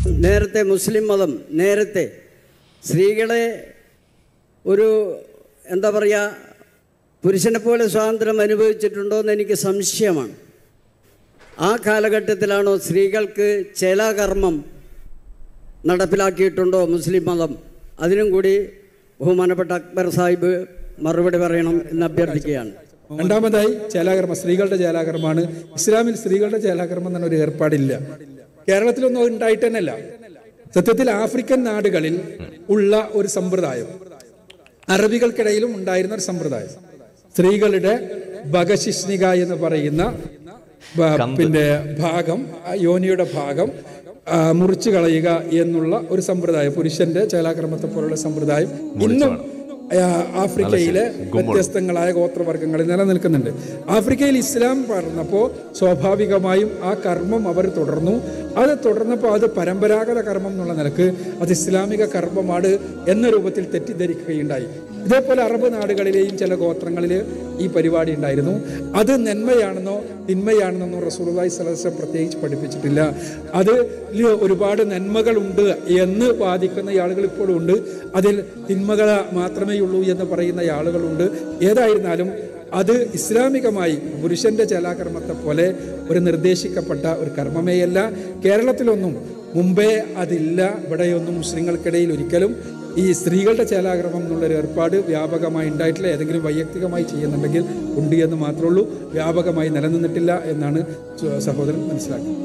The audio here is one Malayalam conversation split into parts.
നേരത്തെ മുസ്ലിം മതം നേരത്തെ സ്ത്രീകളെ ഒരു എന്താ പറയുക പുരുഷനെ പോലെ സ്വാതന്ത്ര്യം അനുഭവിച്ചിട്ടുണ്ടോ എന്ന് എനിക്ക് സംശയമാണ്. ആ കാലഘട്ടത്തിലാണോ സ്ത്രീകൾക്ക് ചേലാകർമ്മം നടപ്പിലാക്കിയിട്ടുണ്ടോ മുസ്ലിം മതം? അതിനും കൂടി ബഹുമാനപ്പെട്ട അക്ബർ സാഹിബ് മറുപടി പറയണം എന്ന് അഭ്യർത്ഥിക്കുകയാണ്. രണ്ടാമതായി ചേലാകർമ്മം സ്ത്രീകളുടെ ചേലാകർമ്മമാണ്. ഇസ്ലാമിൽ സ്ത്രീകളുടെ ചേലാകർമ്മം എന്നൊരു ഏർപ്പാടില്ല. കേരളത്തിലൊന്നും ഉണ്ടായിട്ട് തന്നെയല്ല. സത്യത്തിൽ ആഫ്രിക്കൻ നാടുകളിൽ ഉള്ള ഒരു സമ്പ്രദായം, അറബികൾക്കിടയിലും ഉണ്ടായിരുന്ന ഒരു സമ്പ്രദായം, സ്ത്രീകളുടെ ഭഗശിഷ്ണിക എന്ന് പറയുന്ന ഭാഗം, യോനിയുടെ ഭാഗം മുറിച്ചു കളയുക എന്നുള്ള ഒരു സമ്പ്രദായം, പുരുഷന്റെ ചേലാകർമ്മത്തെ പോലുള്ള സമ്പ്രദായം ഇന്നും ആഫ്രിക്കയിലെ വ്യത്യസ്തങ്ങളായ ഗോത്രവർഗങ്ങളിൽ നിലനിൽക്കുന്നുണ്ട്. ആഫ്രിക്കയിൽ ഇസ്ലാം പറഞ്ഞപ്പോൾ സ്വാഭാവികമായും ആ കർമ്മം അവർ തുടർന്നു. അത് തുടർന്നപ്പോൾ അത് പരമ്പരാഗത കർമ്മം എന്നുള്ള നിലക്ക് അത് ഇസ്ലാമിക കർമ്മമാണ് എന്ന രൂപത്തിൽ തെറ്റിദ്ധരിക്കുകയുണ്ടായി. ഇതേപോലെ അറബ് നാടുകളിലെയും ചില ഗോത്രങ്ങളിൽ ഈ പരിപാടി ഉണ്ടായിരുന്നു. അത് നന്മയാണെന്നോ തിന്മയാണെന്നോ റസൂലുള്ളാഹി സ്വല്ലല്ലാഹു അലൈഹി വസല്ലം പ്രത്യേകിച്ച് പഠിപ്പിച്ചിട്ടില്ല. അതിൽ ഒരുപാട് നന്മകളുണ്ട് എന്ന് വാദിക്കുന്ന ആളുകൾ ഇപ്പോഴും ഉണ്ട്, അതിൽ തിന്മകൾ മാത്രമേ ഉള്ളൂ എന്ന് പറയുന്ന ആളുകളുണ്ട്. ഏതായിരുന്നാലും അത് ഇസ്ലാമികമായി പുരുഷന്റെ ചേലാകർമ്മത്തെ പോലെ ഒരു നിർദ്ദേശിക്കപ്പെട്ട ഒരു കർമ്മമേയല്ല. കേരളത്തിലൊന്നും മുമ്പേ അതില്ല. ഇവിടെയൊന്നും മുസ്ലിങ്ങൾക്കിടയിൽ ഒരിക്കലും ഈ സ്ത്രീകളുടെ ചേലാകർമ്മം എന്നുള്ളൊരു ഏർപ്പാട് വ്യാപകമായി ഉണ്ടായിട്ടില്ല. ഏതെങ്കിലും വൈയക്തികമായി ചെയ്യുന്നുണ്ടെങ്കിൽ ഉണ്ട് എന്ന് മാത്രമേ ഉള്ളൂ. വ്യാപകമായി നിലനിന്നിട്ടില്ല എന്നാണ് സഹോദരൻ മനസ്സിലാക്കുന്നത്.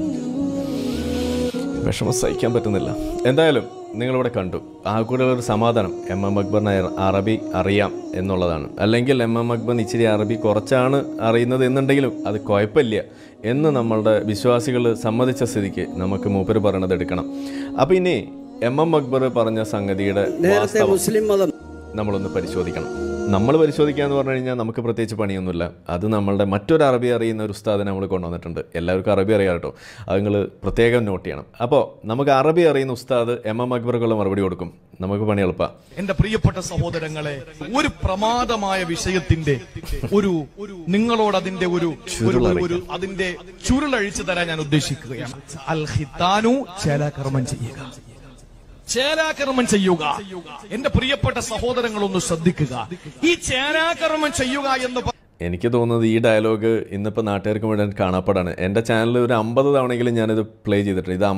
വിഷമം സഹിക്കാൻ പറ്റുന്നില്ല. എന്തായാലും നിങ്ങളിവിടെ കണ്ടു, ആ കൂടെ ഒരു സമാധാനം എം അക്ബറിന് അറബി അറിയാം എന്നുള്ളതാണ്. അല്ലെങ്കിൽ എം അക്ബറിന് ഇച്ചിരി അറബി കുറച്ചാണ് അറിയുന്നത് എന്നുണ്ടെങ്കിലും അത് കുഴപ്പമില്ല എന്ന് നമ്മളുടെ വിശ്വാസികൾ സമ്മതിച്ച സ്ഥിതിക്ക് നമുക്ക് മൂപ്പര് പറയണത് എടുക്കണം. അപ്പം ഇനി എം അക്ബർ പറഞ്ഞ സംഗതിയുടെ മുസ്ലിം മതം നമ്മളൊന്ന് പരിശോധിക്കണം. നമ്മൾ പരിശോധിക്കുക എന്ന് പറഞ്ഞു കഴിഞ്ഞാൽ നമുക്ക് പ്രത്യേകിച്ച് പണിയൊന്നുമില്ല. അത് നമ്മളുടെ മറ്റൊരു അറബി അറിയുന്ന ഒരു ഉസ്താദിനെ നമ്മൾ കൊണ്ടുവന്നിട്ടുണ്ട്. എല്ലാവർക്കും അറബി അറിയാം കേട്ടോ, അത് നിങ്ങൾ പ്രത്യേകം നോട്ട് ചെയ്യണം. അപ്പോൾ നമുക്ക് അറബി അറിയുന്ന ഉസ്താദ് എം അക്ബർക്കുള്ള മറുപടി കൊടുക്കും. നമുക്ക് പണി എളുപ്പമാണ്. എന്റെ പ്രിയപ്പെട്ട സഹോദരങ്ങളെ, ഒരു പ്രമാദമായ വിഷയത്തിന്റെ നിങ്ങളോട് അതിന്റെ അതിന്റെ ചുരുളഴിച്ചു തരാൻ ഞാൻ ഉദ്ദേശിക്കുകയാണ്. അൽ ഖിത്താനു ചേലാകർമ്മം ചെയ്യുക, ചേലാകർമ്മം ചെയ്യുക. എന്റെ പ്രിയപ്പെട്ട സഹോദരങ്ങളൊന്ന് ശ്രദ്ധിക്കുക. ഈ ചേലാകർമ്മം ചെയ്യുക എന്ന് എനിക്ക് തോന്നുന്നത് ഈ ഡയലോഗ് ഇന്നിപ്പോൾ നാട്ടുകാർക്ക് മുഴുവൻ കാണാപ്പാടാണ്. എൻ്റെ ചാനലിൽ ഒരു 50 തവണയെങ്കിലും ഞാനിത് പ്ലേ ചെയ്തിട്ടുണ്ട്. ഇത്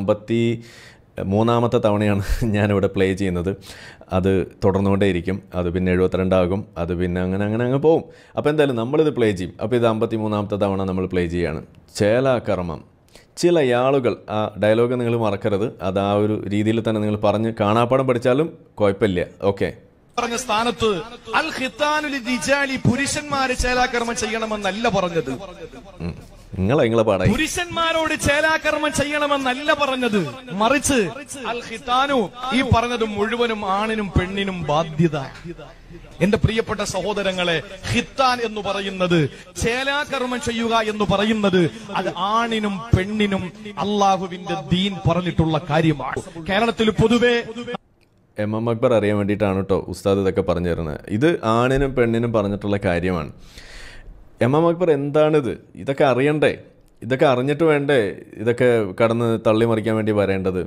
53ാമത്തെ തവണയാണ് ഞാനിവിടെ പ്ലേ ചെയ്യുന്നത്. അത് തുടർന്നുകൊണ്ടേയിരിക്കും. അത് പിന്നെ 72 ആകും. അത് പിന്നെ അങ്ങനെ പോകും. അപ്പോൾ എന്തായാലും നമ്മളിത് പ്ലേ ചെയ്യും. അപ്പോൾ ഇത് 53ാമത്തെ തവണ നമ്മൾ പ്ലേ ചെയ്യുകയാണ്. ചേലാകർമ്മം. ചില ആളുകൾ ആ ഡയലോഗ് നിങ്ങൾ മറക്കരുത്. അത് ആ ഒരു രീതിയിൽ തന്നെ നിങ്ങൾ പറഞ്ഞ് കാണാപ്പാടം പഠിച്ചാലും കുഴപ്പമില്ല. ഓക്കെ. പറഞ്ഞ സ്ഥാനത്ത് അൽ ഖിത്താനു ലിരിജാലി, പുരുഷന്മാര് ചേലാകർമ്മം ചെയ്യണമെന്നല്ല പറഞ്ഞത്. നിങ്ങളെ പാടായി പുരുഷന്മാരോട് ചേലാകർമ്മം ചെയ്യണമെന്നല്ല പറഞ്ഞത്. മറിച്ച് അൽ ഖിത്താനു ഈ പറഞ്ഞത് മുഴുവനും ആണിനും പെണ്ണിനും ബാധ്യത. എന്റെ പ്രിയപ്പെട്ട സഹോദരങ്ങളെ, ഖിത്താൻ എന്ന് പറയുന്നത്, ചേലാകർമ്മം ചെയ്യുക എന്ന് പറയുന്നത്, അത് ആണിനും പെണ്ണിനും അള്ളാഹുവിന്റെ ദീൻ പറഞ്ഞിട്ടുള്ള കാര്യമാണ്. കേരളത്തിൽ പൊതുവെ എം അക്ബർ അറിയാൻ വേണ്ടിയിട്ടാണ് കേട്ടോ ഉസ്താദ് ഇതൊക്കെ പറഞ്ഞു തരുന്നത്. ഇത് ആണിനും പെണ്ണിനും പറഞ്ഞിട്ടുള്ള കാര്യമാണ്. എം അക്ബർ എന്താണിത്? ഇതൊക്കെ അറിയണ്ടേ? ഇതൊക്കെ അറിഞ്ഞിട്ട് വേണ്ടേ ഇതൊക്കെ കടന്ന് തള്ളിമറിക്കാൻ വേണ്ടി വരേണ്ടത്?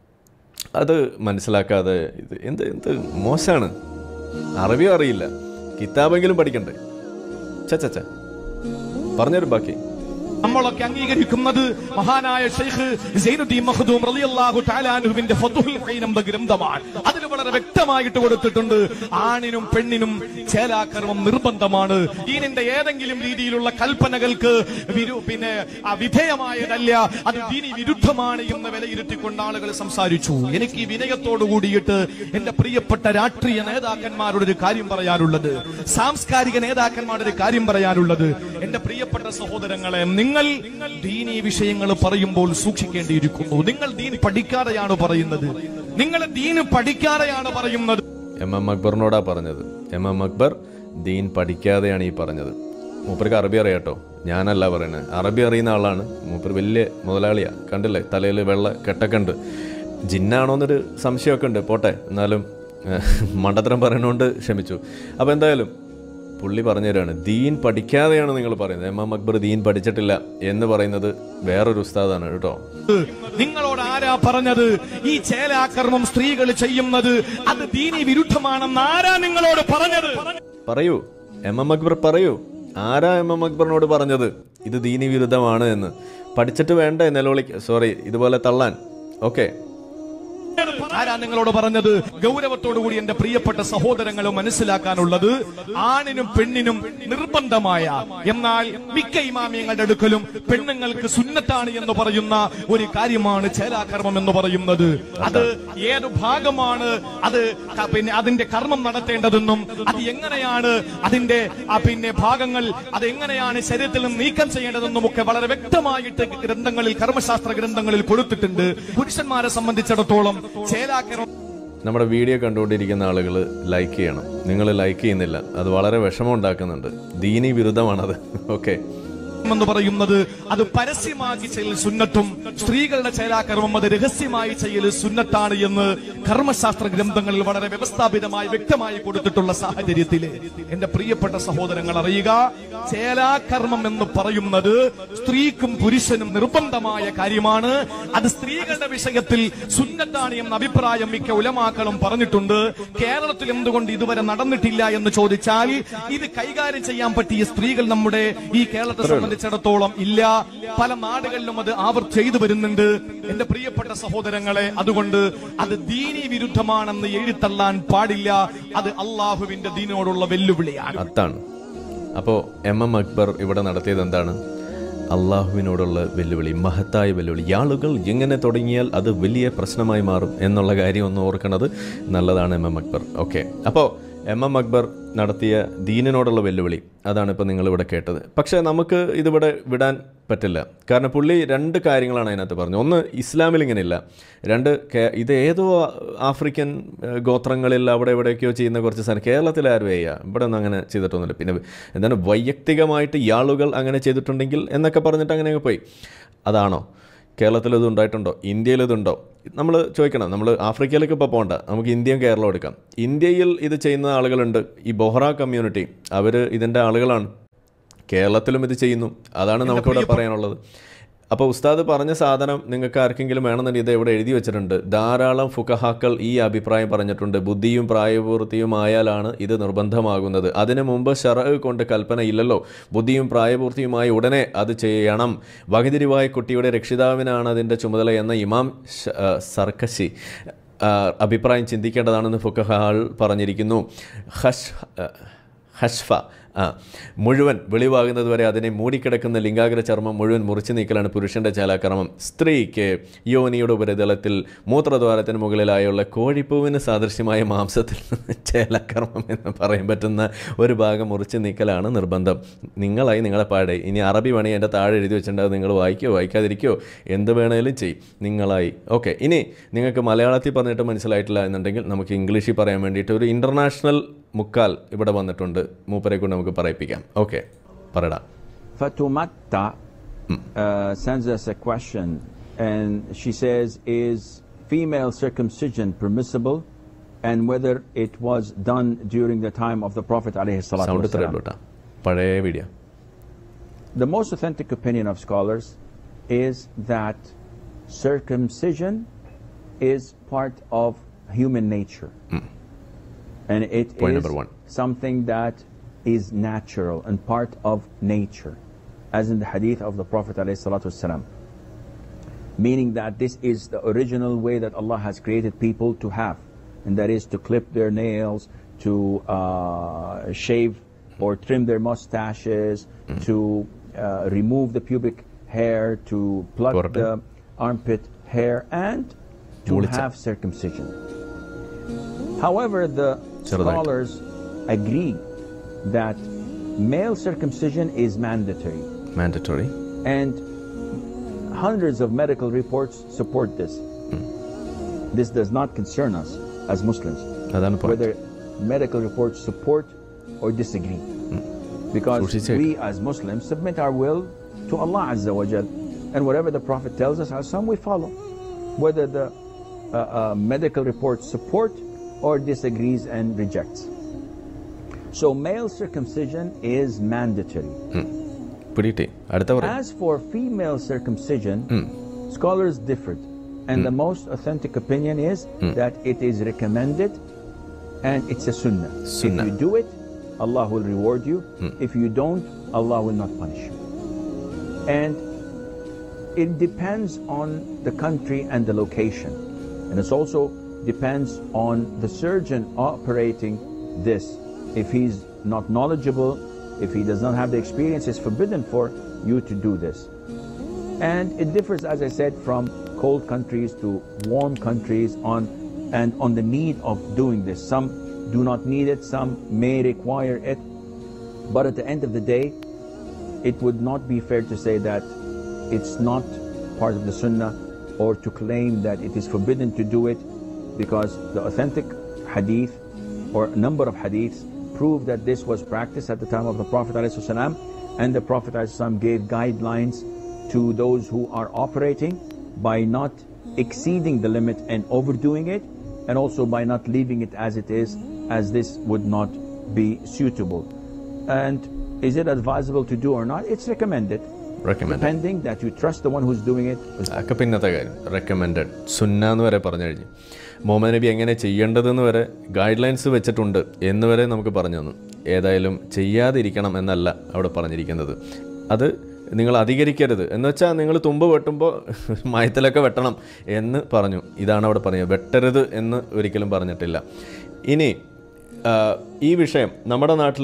അത് മനസ്സിലാക്കാതെ ഇത് എന്ത് മോശമാണ്. അറബിയും അറിയില്ല, കിതാബെങ്കിലും പഠിക്കണ്ടേ? ചച്ച പറഞ്ഞുതരും ബാക്കി. നമ്മളൊക്കെ അംഗീകരിക്കുന്നത് മഹാനായ ഷെയ്ഖ് സൈനുദ്ദീൻ മഖ്ദൂം റളിയല്ലാഹു തആല അൻഹുവിന്റെ ഫത്ഹുൽ ഖൈൻ എന്ന ഗ്രന്ഥമാണ്. അതിൽ വളരെ വ്യക്തമായിട്ട് കൊടുത്തിട്ടുണ്ട്, ആണിനും പെണ്ണിനും ചേലാകർമ്മം നിർബന്ധമാണ്. ദീനിന്റെ ഏതെങ്കിലും രീതിയിലുള്ള കൽപ്പനകൾക്ക് വിധേയമായതല്ല, അത് ദീനി വിരുദ്ധമാണ് എന്ന് വിലയിരുത്തിക്കൊണ്ട് ആളുകൾ സംസാരിച്ചു. എനിക്ക് ഈ വിനയത്തോടു കൂടിയിട്ട് എന്റെ പ്രിയപ്പെട്ട രാഷ്ട്രീയ നേതാക്കന്മാരുടെ ഒരു കാര്യം പറയാനുള്ളത്, സാംസ്കാരിക നേതാക്കന്മാരുടെ ഒരു കാര്യം പറയാനുള്ളത്, എന്റെ പ്രിയപ്പെട്ട സഹോദരങ്ങളെ, നിങ്ങൾ ദീനീ വിഷയങ്ങൾ പറയുമ്പോൾ സൂക്ഷിക്കേണ്ടിയിരിക്കുന്നു. നിങ്ങൾ ദീൻ പഠിക്കാതെയാണ് പറയുന്നത്. നിങ്ങൾ ദീൻ പഠിക്കാതെയാണ് പറയുന്നത്. എം അക്ബറിനോടാ പറഞ്ഞത്. എം അക്ബർ ദീൻ പഠിക്കാതെയാണ് ഈ പറഞ്ഞത്. മൂപ്പർക്ക് അറബി അറിയാട്ടോ, ഞാനല്ല പറയുന്നത്. അറബി അറിയുന്ന ആളാണ് മൂപ്പർ, വലിയ മുതലാളിയാ. കണ്ടില്ലേ, തലയിൽ വെള്ള കെട്ടൊക്കെ ഉണ്ട്. ജിന്നാണോന്നൊരു സംശയമൊക്കെ ഉണ്ട്. പോട്ടെ, എന്നാലും മണ്ടത്തരം പറയുന്നതുകൊണ്ട് ക്ഷമിച്ചു. അപ്പോൾ എന്തായാലും പുള്ളി പറഞ്ഞു തരാണ്, ദീൻ പഠിക്കാതെയാണ് നിങ്ങൾ പറയുന്നത്. ഇമാം അക്ബർ ദീൻ പഠിച്ചിട്ടില്ല എന്ന് പറയുന്നത് വേറൊരു ഉസ്താദാണ് കേട്ടോ. നിങ്ങളോട് ആരാ പറഞ്ഞത് ഈ ചേലാകർമ്മം സ്ത്രീകൾ ചെയ്യുന്നത് അത് ദീനി വിരുദ്ധമാണെന്ന്? ആരാ നിങ്ങളോട് പറഞ്ഞത്? പറയൂ, ഇമാം അക്ബർ പറയൂ, ആരാ ഇമാം അക്ബറിനോട് പറഞ്ഞത് ഇത് ദീനി വിരുദ്ധമാണ് എന്ന്? പഠിച്ചിട്ട് വേണ്ടേ ഇതുപോലെ തള്ളാൻ? ഓക്കെ, ആരാ നിങ്ങളോട് പറഞ്ഞത്? ഗൗരവത്തോടുകൂടി എന്റെ പ്രിയപ്പെട്ട സഹോദരങ്ങളും മനസ്സിലാക്കാനുള്ളത്, ആണിനും പെണ്ണിനും നിർബന്ധമായ, എന്നാൽ മിക്ക ഇമാമിയങ്ങളുടെ അടുക്കലും പെണ്ണുങ്ങൾക്ക് സുന്നത്താണ് എന്ന് പറയുന്ന ഒരു കാര്യമാണ് ചേലാകർമ്മം എന്ന് പറയുന്നത്. അത് ഏതു ഭാഗമാണ് അത് അതിന്റെ കർമ്മം നടത്തേണ്ടതെന്നും അത് എങ്ങനെയാണ് അതിന്റെ ഭാഗങ്ങൾ അത് എങ്ങനെയാണ് ശരീരത്തിൽ നിന്ന് നീക്കം ചെയ്യേണ്ടതെന്നും ഒക്കെ വളരെ വ്യക്തമായിട്ട് ഗ്രന്ഥങ്ങളിൽ, കർമ്മശാസ്ത്ര ഗ്രന്ഥങ്ങളിൽ കൊടുത്തിട്ടുണ്ട്. പുരുഷന്മാരെ സംബന്ധിച്ചിടത്തോളം നമ്മുടെ വീഡിയോ കണ്ടുകൊണ്ടിരിക്കുന്ന ആളുകൾ ലൈക്ക് ചെയ്യണം. നിങ്ങൾ ലൈക്ക് ചെയ്യുന്നില്ല, അത് വളരെ വിഷമം ഉണ്ടാക്കുന്നുണ്ട്. ദീനി വിരുദ്ധമാണത്. ഓക്കെ, എന്ന് പറയുന്നത് അത് പരസ്യമായി ചെയ്യൽ സുന്നത്തും സ്ത്രീകളുടെ ചേലാകർമ്മം അത് രഹസ്യമായി ചെയ്യൽ സുന്നത്താണ് എന്ന് കർമ്മശാസ്ത്ര ഗ്രന്ഥങ്ങളിൽ വളരെ വ്യവസ്ഥാപിതമായി വ്യക്തമായി കൊടുത്തിട്ടുള്ള സാഹചര്യത്തിൽ എന്റെ പ്രിയപ്പെട്ട സഹോദരങ്ങൾ അറിയുക, ചേലാകർമ്മം എന്ന് പറയുന്നത് സ്ത്രീക്കും പുരുഷനും നിർബന്ധമായ കാര്യമാണ്. അത് സ്ത്രീകളുടെ വിഷയത്തിൽ സുന്നത്താണ് എന്ന അഭിപ്രായം മിക്ക ഉലമാക്കളും പറഞ്ഞിട്ടുണ്ട്. കേരളത്തിൽ എന്തുകൊണ്ട് ഇതുവരെ നടന്നിട്ടില്ല എന്ന് ചോദിച്ചാൽ, ഇത് കൈകാര്യം ചെയ്യാൻ പറ്റിയ സ്ത്രീകൾ നമ്മുടെ ഈ കേരളത്തെ സംബന്ധിച്ചിടത്തോളം ഇല്ല. പല നാടുകളിലും അത് ചെയ്തു വരുന്നുണ്ട്. എന്റെ പ്രിയപ്പെട്ട സഹോദരങ്ങളെ, അതുകൊണ്ട് അത് ദീനി വിരുദ്ധമാണെന്ന് എഴുത്തള്ളാൻ പാടില്ല. അത് അള്ളാഹുവിന്റെ ദീനോടുള്ള വെല്ലുവിളിയാണ്. അതാണ്. അപ്പോൾ ഇമാം അക്ബർ ഇവിടെ നടത്തിയത് എന്താണ്? അള്ളാഹുവിനോടുള്ള വെല്ലുവിളി, മഹത്തായ വെല്ലുവിളി. ആളുകൾ എങ്ങനെ തുടങ്ങിയാൽ അത് വലിയ പ്രശ്നമായി മാറും എന്നുള്ള കാര്യം ഒന്ന് ഓർക്കുന്നത് നല്ലതാണ് ഇമാം അക്ബർ. ഓക്കെ, അപ്പോൾ ഇമാം അക്ബർ നടത്തിയ ദീനിനോടുള്ള വെല്ലുവിളി അതാണ് ഇപ്പോൾ നിങ്ങളിവിടെ കേട്ടത്. പക്ഷേ നമുക്ക് ഇതിവിടെ വിടാൻ പറ്റില്ല. കാരണം പുള്ളി രണ്ട് കാര്യങ്ങളാണ് അതിനകത്ത് പറഞ്ഞത്. ഒന്ന്, ഇസ്ലാമിൽ ഇങ്ങനെയില്ല. രണ്ട്, ഇത് ഏതോ ആഫ്രിക്കൻ ഗോത്രങ്ങളിൽ അവിടെ എവിടെയൊക്കെയോ ചെയ്യുന്ന കുറച്ച് സാധനം കേരളത്തിൽ ആരും ചെയ്യുക, ഇവിടെ ഒന്നും അങ്ങനെ ചെയ്തിട്ടൊന്നുമില്ല. പിന്നെ എന്താണ് വൈയക്തികമായിട്ട് ഇയാളുകൾ അങ്ങനെ ചെയ്തിട്ടുണ്ടെങ്കിൽ എന്നൊക്കെ പറഞ്ഞിട്ട് അങ്ങനെയൊക്കെ പോയി. അതാണോ? കേരളത്തിലിത് ഉണ്ടായിട്ടുണ്ടോ? ഇന്ത്യയിലിതുണ്ടോ? നമ്മൾ ചോദിക്കണം. നമ്മൾ ആഫ്രിക്കയിലേക്ക് ഇപ്പോൾ പോകണ്ട, നമുക്ക് ഇന്ത്യയും കേരളവും എടുക്കാം. ഇന്ത്യയിൽ ഇത് ചെയ്യുന്ന ആളുകളുണ്ട്. ഈ ബൊഹ്റ കമ്മ്യൂണിറ്റി അവർ ഇതിൻ്റെ ആളുകളാണ്. കേരളത്തിലും ഇത് ചെയ്യുന്നു. അതാണ് നമുക്കിവിടെ പറയാനുള്ളത്. അപ്പോൾ ഉസ്താദ് പറഞ്ഞ സാധനം നിങ്ങൾക്ക് ആർക്കെങ്കിലും വേണമെന്നുണ്ടെങ്കിൽ ഇത് ഇവിടെ എഴുതി വെച്ചിട്ടുണ്ട്. ധാരാളം ഫുഖഹാക്കൾ ഈ അഭിപ്രായം പറഞ്ഞിട്ടുണ്ട്. ബുദ്ധിയും പ്രായപൂർത്തിയുമായാലാണ് ഇത് നിർബന്ധമാകുന്നത്. അതിനു മുമ്പ് ശർഅ് കൊണ്ട് കൽപ്പന ഇല്ലല്ലോ. ബുദ്ധിയും പ്രായപൂർത്തിയുമായി ഉടനെ അത് ചെയ്യണം. വകതിരിവായ കുട്ടിയുടെ രക്ഷിതാവിനാണ് അതിൻ്റെ ചുമതല എന്ന ഇമാം സർക്കശി അഭിപ്രായം ചിന്തിക്കേണ്ടതാണെന്ന് ഫുഖഹാൾ പറഞ്ഞിരിക്കുന്നു. ഹഷ്ഫ മുഴുവൻ വെളിവാകുന്നത് വരെ അതിനെ മൂടിക്കിടക്കുന്ന ലിംഗാഗ്ര ചർമ്മം മുഴുവൻ മുറിച്ചു നീക്കലാണ് പുരുഷൻ്റെ ചേലാകർമ്മം. സ്ത്രീക്ക് യോനിയുടെ ഉപരിതലത്തിൽ മൂത്രദ്വാരത്തിന് മുകളിലായുള്ള കോഴിപ്പൂവിന് സാദൃശ്യമായ മാംസത്തിൽ ചേലാകർമ്മം എന്ന് പറയാൻ പറ്റുന്ന ഒരു ഭാഗം മുറിച്ചു നീക്കലാണ് നിർബന്ധം. നിങ്ങളായി നിങ്ങളെ പാടെ. ഇനി അറബി വേണമെങ്കിൽ എൻ്റെ താഴെ എഴുതി വെച്ചിട്ടുണ്ടാവും. നിങ്ങൾ വായിക്കോ വായിക്കാതിരിക്കോ എന്ത് വേണേലും ചെയ്യും നിങ്ങളായി. ഓക്കെ, ഇനി നിങ്ങൾക്ക് മലയാളത്തിൽ പറഞ്ഞിട്ട് മനസ്സിലായിട്ടില്ല എന്നുണ്ടെങ്കിൽ നമുക്ക് ഇംഗ്ലീഷിൽ പറയാൻ വേണ്ടിയിട്ട് ഒരു ഇൻ്റർനാഷണൽ മുക്കാൽ ഇവിടെ വന്നിട്ടുണ്ട്. മൂപ്പരെ കൊണ്ട് നമുക്ക് പറയിപ്പിക്കാം. ഓക്കെ, പറയടാ. Fatoumata sends us a question and she says, is female circumcision permissible and whether it was done during the time of the Prophet alayhi salatu wasalam. പഴയ video. The most authentic opinion of scholars is that circumcision is part of human nature. And it Point is number one. something that is natural and part of nature, as in the hadith of the Prophet ﷺ, meaning that this is the original way that Allah has created people to have, and that is to clip their nails, to shave or trim their mustaches, to remove the pubic hair, to pluck the armpit hair, and to have circumcision. However, the scholars agree that male circumcision is mandatory, and hundreds of medical reports support this. This does not concern us as Muslims, whether medical reports support or disagree, because we as Muslims submit our will to Allah Azza wa Jal, and whatever the Prophet tells us, as some we follow, whether the medical reports support or disagrees and rejects. So male circumcision is mandatory. പിടിയിട്ടേ അടുത്ത പറ. As for female circumcision, scholars differed, and the most authentic opinion is that it is recommended and it's a sunnah. If you do it, Allah will reward you. If you don't, Allah will not punish you. And it depends on the country and the location, and it also depends on the surgeon operating this. If he's not knowledgeable, if he does not have the experience, it's forbidden for you to do this. And it differs, as I said, from cold countries to warm countries on the need of doing this. Some do not need it, some may require it, but at the end of the day, it would not be fair to say that it's not part of the sunnah, or to claim that it is forbidden to do it, because the authentic hadith or a number of hadiths prove that this was practiced at the time of the Prophet ﷺ, and the Prophet ﷺ gave guidelines to those who are operating by not exceeding the limit and overdoing it, and also by not leaving it as it is, as this would not be suitable. And is it advisable to do or not? It's recommended. Depending that you trust the one who's doing it. ഒക്കെ പിന്നത്തെ കാര്യം. റെക്കമെൻഡഡ്, സുന്ന എന്ന് വരെ പറഞ്ഞു കഴിഞ്ഞു. മുഹമ്മദ് നബി എങ്ങനെ ചെയ്യേണ്ടതെന്ന് വരെ ഗൈഡ് ലൈൻസ് വെച്ചിട്ടുണ്ട് എന്ന് വരെ നമുക്ക് പറഞ്ഞു തന്നു. ഏതായാലും ചെയ്യാതിരിക്കണം എന്നല്ല അവിടെ പറഞ്ഞിരിക്കുന്നത്. അത് നിങ്ങൾ അധികരിക്കരുത് എന്ന് വെച്ചാൽ നിങ്ങൾ തുമ്പ് വെട്ടുമ്പോൾ മയത്തിലൊക്കെ വെട്ടണം എന്ന് പറഞ്ഞു. ഇതാണ് അവിടെ പറഞ്ഞത്. വെട്ടരുത് എന്ന് ഒരിക്കലും പറഞ്ഞിട്ടില്ല. ഇനി ഈ വിഷയം നമ്മുടെ നാട്ടിൽ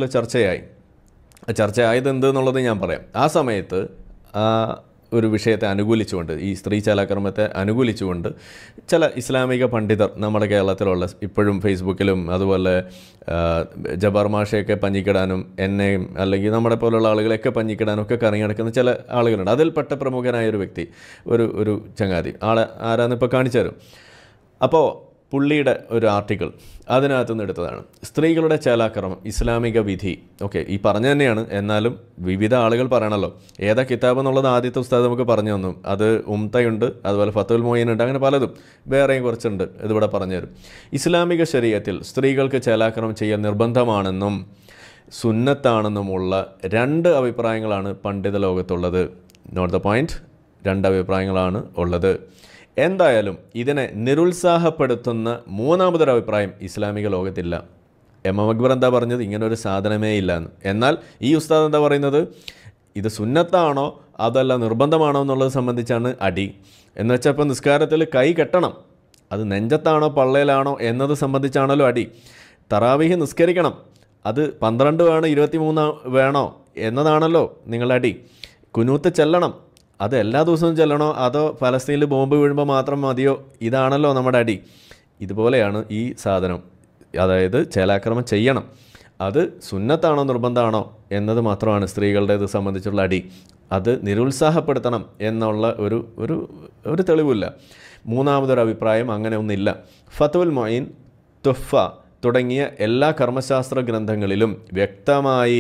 ചർച്ചയായത് എന്തെന്നുള്ളത് ഞാൻ പറയാം. ആ സമയത്ത് ഒരു വിഷയത്തെ അനുകൂലിച്ചുകൊണ്ട്, ഈ സ്ത്രീ ചാലാക്രമത്തെ അനുകൂലിച്ചുകൊണ്ട് ചില ഇസ്ലാമിക പണ്ഡിതർ നമ്മുടെ കേരളത്തിലുള്ള, ഇപ്പോഴും ഫേസ്ബുക്കിലും അതുപോലെ ജബാർ മാഷയൊക്കെ പഞ്ഞിക്കിടാനും എന്നെയും അല്ലെങ്കിൽ നമ്മുടെ പോലുള്ള ആളുകളെയൊക്കെ പഞ്ഞിക്കിടാനും ഒക്കെ കറങ്ങി നടക്കുന്ന ചില ആളുകളുണ്ട്. അതിൽപ്പെട്ട പ്രമുഖനായൊരു വ്യക്തി, ഒരു ചങ്ങാതി, ആരാന്ന് ഇപ്പോൾ കാണിച്ചു തരും. അപ്പോൾ പുള്ളിയുടെ ഒരു ആർട്ടിക്കിൾ അതിനകത്തു നിന്ന് എടുത്തതാണ്. സ്ത്രീകളുടെ ചേലാക്രമം ഇസ്ലാമിക വിധി. ഓക്കെ, ഈ പറഞ്ഞു തന്നെയാണ്, എന്നാലും വിവിധ ആളുകൾ പറയണമല്ലോ. ഏതാ കിതാബ് എന്നുള്ളത് ആദ്യത്തെ ഉസ്താദ് നമുക്ക് പറഞ്ഞു തന്നു. അത് ഉംതയുണ്ട്, അതുപോലെ ഫത്തുൽ മൊയ്ൻ ഉണ്ട്, അങ്ങനെ പലതും വേറെയും കുറച്ചുണ്ട്. ഇതിവിടെ പറഞ്ഞുതരും. ഇസ്ലാമിക ശരീഅത്തിൽ സ്ത്രീകൾക്ക് ചേലാക്രമം ചെയ്യൽ നിർബന്ധമാണെന്നും സുന്നത്താണെന്നുമുള്ള രണ്ട് അഭിപ്രായങ്ങളാണ് പണ്ഡിത ലോകത്തുള്ളത്. Not the point. രണ്ട് അഭിപ്രായങ്ങളാണ് ഉള്ളത്. എന്തായാലും ഇതിനെ നിരുത്സാഹപ്പെടുത്തുന്ന മൂന്നാമതൊരു അഭിപ്രായം ഇസ്ലാമിക ലോകത്തില്ല. എം എം അക്ബർ എന്താ പറഞ്ഞത്? ഇങ്ങനൊരു സാധനമേ ഇല്ല എന്ന്. എന്നാൽ ഈ ഉസ്താദ് എന്താ പറയുന്നത്? ഇത് സുന്നത്താണോ അതല്ല നിർബന്ധമാണോ എന്നുള്ളത് സംബന്ധിച്ചാണ് അടി. എന്ന് വെച്ചാൽ ഇപ്പോൾ നിസ്കാരത്തിൽ കൈ കെട്ടണം, അത് നെഞ്ചത്താണോ പള്ളയിലാണോ എന്നത് സംബന്ധിച്ചാണല്ലോ അടി. തറാവീഹ് നിസ്കരിക്കണം, അത് 12 വേണോ 23 വേണോ എന്നതാണല്ലോ നിങ്ങളുടെ അടി. കുനൂത്ത് ചെല്ലണം, അത് എല്ലാ ദിവസവും ചെല്ലണോ അതോ ഫലസ്തീനിൽ ബോംബ് വീഴുമ്പോൾ മാത്രം മതിയോ? ഇതാണല്ലോ നമ്മുടെ അടി. ഇതുപോലെയാണ് ഈ സാധനം. അതായത് ചേലാക്രമം ചെയ്യണം, അത് സുന്നത്താണോ നിർബന്ധമാണോ എന്നത് മാത്രമാണ് സ്ത്രീകളുടേത് സംബന്ധിച്ചുള്ള അടി. അത് നിരുത്സാഹപ്പെടുത്തണം എന്നുള്ള ഒരു തെളിവില്ല. മൂന്നാമതൊരു അഭിപ്രായം അങ്ങനെ ഒന്നില്ല. ഫത്തുൽ മൊയ്ൻ, തുഹ്ഫ തുടങ്ങിയ എല്ലാ കർമ്മശാസ്ത്ര ഗ്രന്ഥങ്ങളിലും വ്യക്തമായി